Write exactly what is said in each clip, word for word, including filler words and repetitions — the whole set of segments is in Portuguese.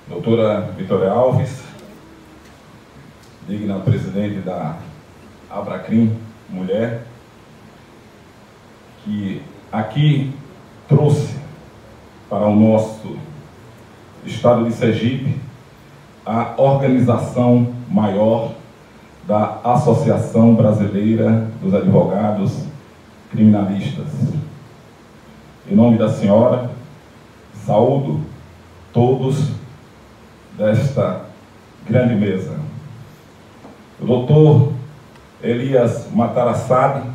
doutora Vitória Alves, digna presidente da Abracrim Mulher, que aqui trouxe para o nosso estado de Sergipe a organização maior da Associação Brasileira dos Advogados Criminalistas. Em nome da senhora, saúdo todos desta grande mesa. O doutor Elias Matarassade,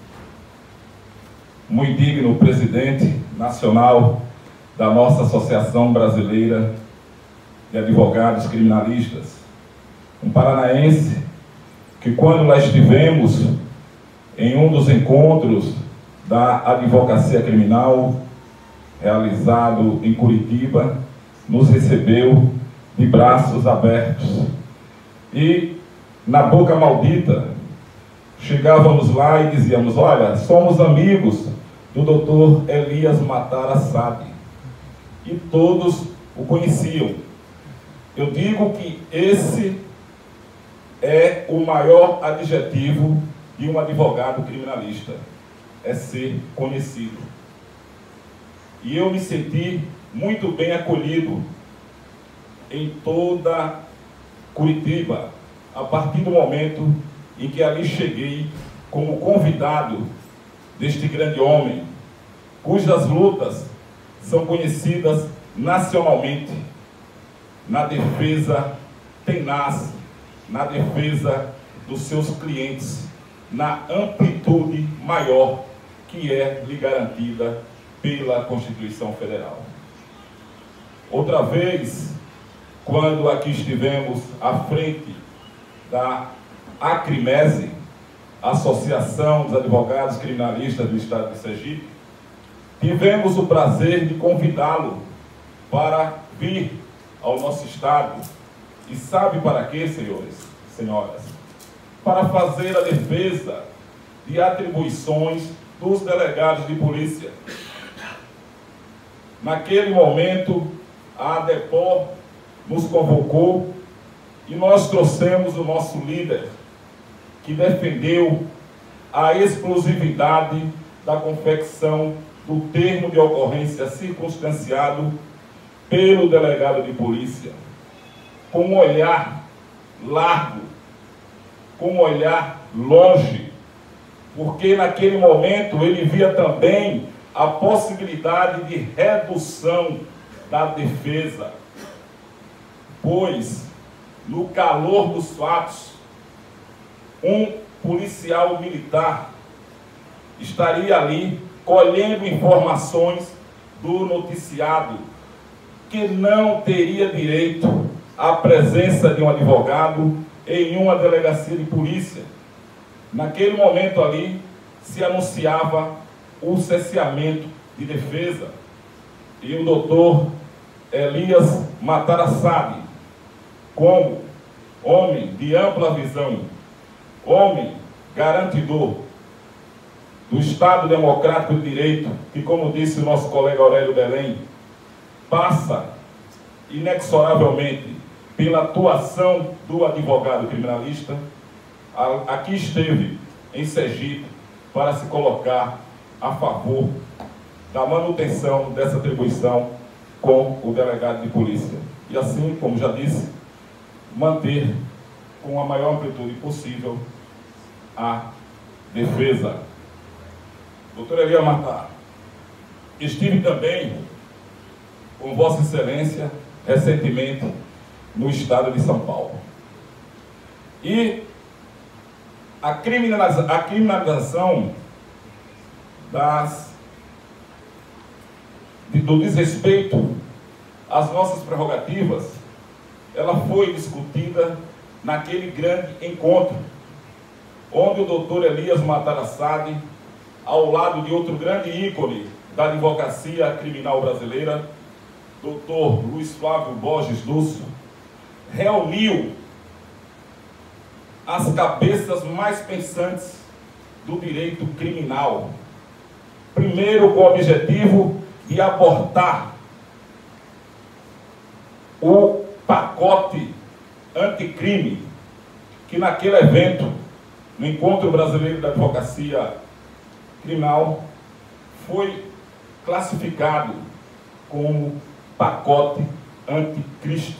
muito digno presidente nacional da nossa Associação Brasileira de Advogados Criminalistas, um paranaense que, quando lá estivemos em um dos encontros da advocacia criminal realizado em Curitiba, nos recebeu de braços abertos. E na boca maldita chegávamos lá e dizíamos: olha, somos amigos do doutor Elias Matarassade. E todos o conheciam. Eu digo que esse é o maior adjetivo de um advogado criminalista, é ser conhecido. E eu me senti muito bem acolhido em toda Curitiba, a partir do momento em que ali cheguei como convidado deste grande homem, cujas lutas são conhecidas nacionalmente, na defesa tenaz, na defesa dos seus clientes, na amplitude maior que é lhe garantida pela Constituição Federal. Outra vez, quando aqui estivemos à frente da Acrimese, Associação dos Advogados Criminalistas do Estado de Sergipe, tivemos o prazer de convidá-lo para vir ao nosso estado. E sabe para quê, senhores, senhoras? Para fazer a defesa de atribuições dos delegados de polícia. Naquele momento, a ADEPOR nos convocou e nós trouxemos o nosso líder, que defendeu a exclusividade da confecção do termo de ocorrência circunstanciado pelo delegado de polícia, com um olhar largo, com um olhar longe, porque naquele momento ele via também a possibilidade de redução da defesa, pois no calor dos fatos, um policial militar estaria ali colhendo informações do noticiado, que não teria direito à presença de um advogado em uma delegacia de polícia. Naquele momento ali se anunciava o cesseamento de defesa. E o doutor Elias Matarassade, como homem de ampla visão, homem garantidor do Estado Democrático de Direito, que, como disse o nosso colega Aurélio Belém, passa inexoravelmente pela atuação do advogado criminalista, aqui esteve em Sergipe para se colocar a favor da manutenção dessa atribuição com o delegado de polícia. E assim, como já disse, manter com a maior amplitude possível a defesa. Doutor Elias Matar, estive também com Vossa Excelência recentemente no estado de São Paulo. E a criminaliza- a criminalização das, de, do desrespeito às nossas prerrogativas, ela foi discutida naquele grande encontro, onde o doutor Elias Matarassade, ao lado de outro grande ícone da advocacia criminal brasileira, doutor Luiz Flávio Borges Lúcio, reuniu as cabeças mais pensantes do direito criminal, primeiro com o objetivo de abortar o pacote anticrime que naquele evento, no Encontro Brasileiro da Advocacia Criminal, foi classificado como pacote anticristo.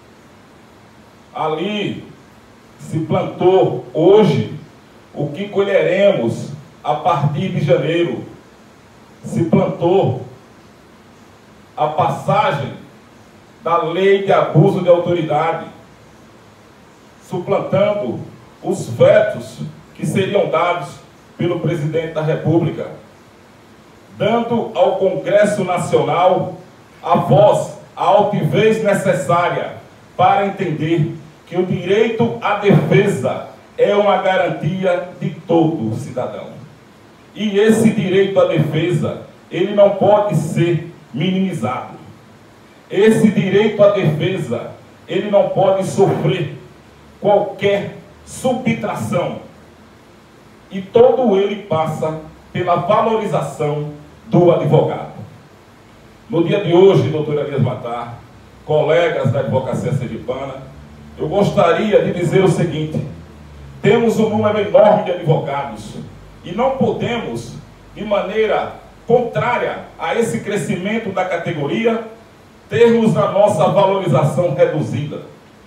Ali se plantou hoje o que colheremos a partir de janeiro. Se plantou a passagem da lei de abuso de autoridade, suplantando os vetos que seriam dados pelo presidente da República, dando ao Congresso Nacional a voz, a altivez necessária para entender que o direito à defesa é uma garantia de todo cidadão. E esse direito à defesa, ele não pode ser minimizado. Esse direito à defesa, ele não pode sofrer qualquer subtração. E todo ele passa pela valorização do advogado. No dia de hoje, doutor Elias Matar, colegas da advocacia sergipana, eu gostaria de dizer o seguinte: temos um número enorme de advogados e não podemos, de maneira contrária a esse crescimento da categoria, termos a nossa valorização reduzida.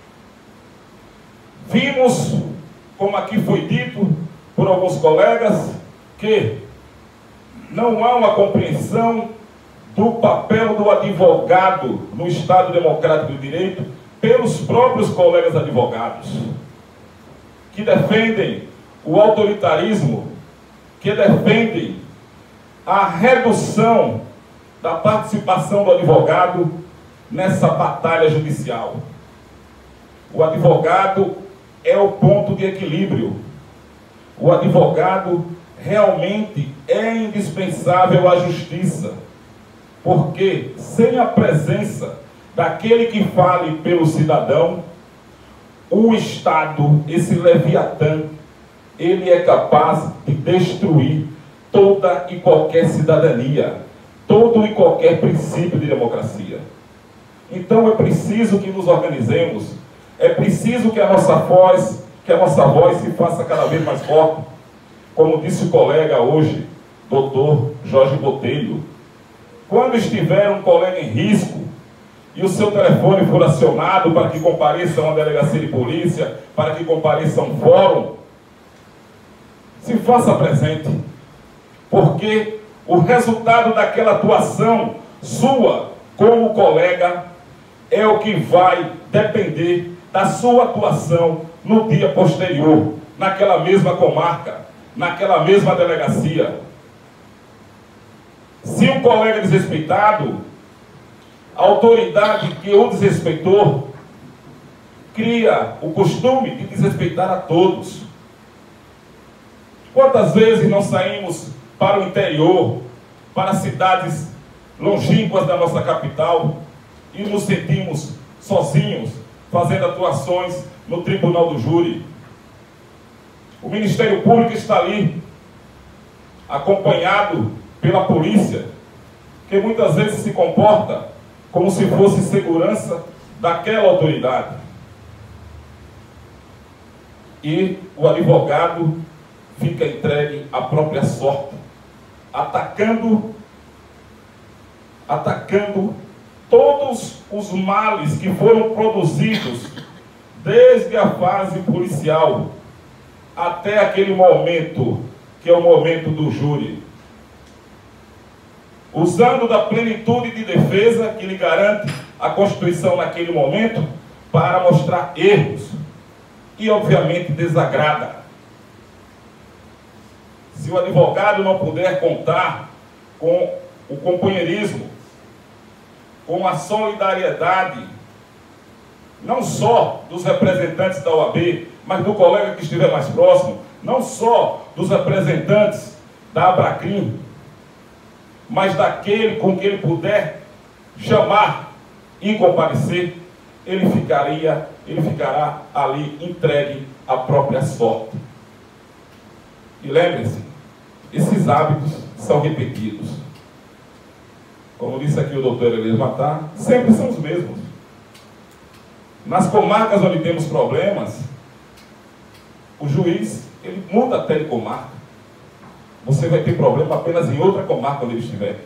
Vimos, como aqui foi dito por alguns colegas, que não há uma compreensão do papel do advogado no Estado Democrático de Direito pelos próprios colegas advogados, que defendem o autoritarismo, que defendem a redução da participação do advogado nessa batalha judicial. O advogado é o ponto de equilíbrio. O advogado realmente é indispensável à justiça, porque sem a presença daquele que fale pelo cidadão, o Estado, esse Leviatã, ele é capaz de destruir toda e qualquer cidadania, todo e qualquer princípio de democracia. Então é preciso que nos organizemos, é preciso que a nossa voz, que a nossa voz se faça cada vez mais forte. Como disse o colega hoje, doutor Jorge Botelho, quando estiver um colega em risco e o seu telefone for acionado para que compareça a uma delegacia de polícia, para que compareça a um fórum, se faça presente, porque o resultado daquela atuação sua como colega é o que vai depender da sua atuação no dia posterior, naquela mesma comarca, naquela mesma delegacia. Se um colega é desrespeitado, a autoridade que o desrespeitou cria o costume de desrespeitar a todos. Quantas vezes nós saímos para o interior, para cidades longínquas da nossa capital, e nos sentimos sozinhos, fazendo atuações no tribunal do júri? O Ministério Público está ali, acompanhado pela polícia, que muitas vezes se comporta como se fosse segurança daquela autoridade. E o advogado fica entregue à própria sorte, atacando, atacando todos os males que foram produzidos desde a fase policial até aquele momento, que é o momento do júri, usando da plenitude de defesa que lhe garante a Constituição naquele momento para mostrar erros e, obviamente, desagrada. Se o advogado não puder contar com o companheirismo, com a solidariedade, não só dos representantes da O A B, mas do colega que estiver mais próximo, não só dos representantes da Abracrim, mas daquele com que ele puder chamar e comparecer, ele ficaria, ele ficará ali entregue à própria sorte. E lembre-se, esses hábitos são repetidos. Como disse aqui o doutor Elias Matar, sempre são os mesmos. Nas comarcas onde temos problemas, o juiz, ele muda até de comarca. Você vai ter problema apenas em outra comarca onde ele estiver.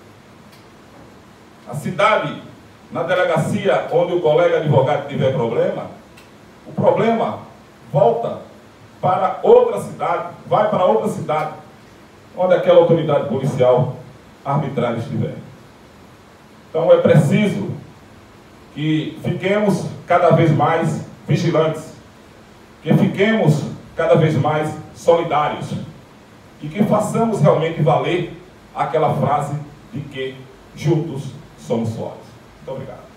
A cidade, na delegacia onde o colega advogado tiver problema, o problema volta para outra cidade, vai para outra cidade, onde aquela autoridade policial arbitrária estiver. Então é preciso que fiquemos cada vez mais vigilantes, que fiquemos cada vez mais solidários e que façamos realmente valer aquela frase de que juntos somos fortes. Muito obrigado.